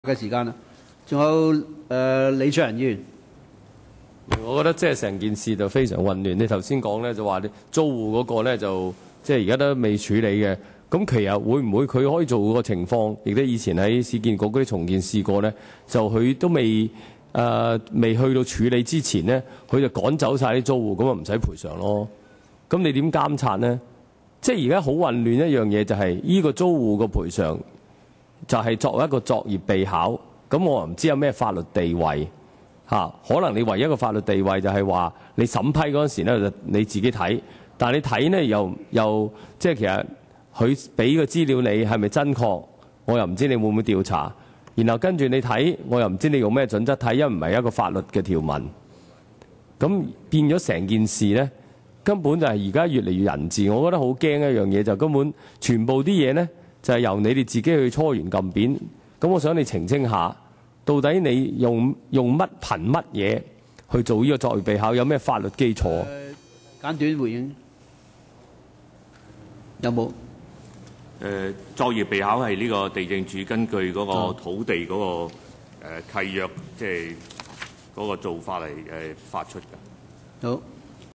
嘅時間啦，仲有李卓人議員， 我覺得即係成件事就非常混亂。你頭先講咧就話你租戶嗰個咧就即係而家都未處理嘅。咁其實會唔會佢可以做個情況，亦都以前喺市建局嗰啲重建試過咧，就佢都未去到處理之前咧，佢就趕走晒啲租戶，咁啊唔使賠償咯。咁你點監察咧？即係而家好混亂一樣嘢就係呢個租戶個賠償。就係作為一個作業備考，咁我唔知有咩法律地位嚇。可能你唯一個法律地位就係話你審批嗰陣時咧，就你自己睇。但係你睇呢，又即係其實佢俾個資料你係咪真確，我又唔知你會唔會調查。然後跟住你睇，我又唔知你用咩準則睇，因為唔係一個法律嘅條文。咁變咗成件事呢，根本就係而家越嚟越人治。我覺得好驚一樣嘢，就根本全部啲嘢呢。就係由你哋自己去搓圓撳扁，咁我想你澄清下，到底你用乜憑乜嘢去做呢個作業備考？有咩法律基礎？ 簡短回應有冇？ 作業備考係呢個地政署根據嗰個土地嗰個契約，即係嗰個做法嚟發出嘅。 好。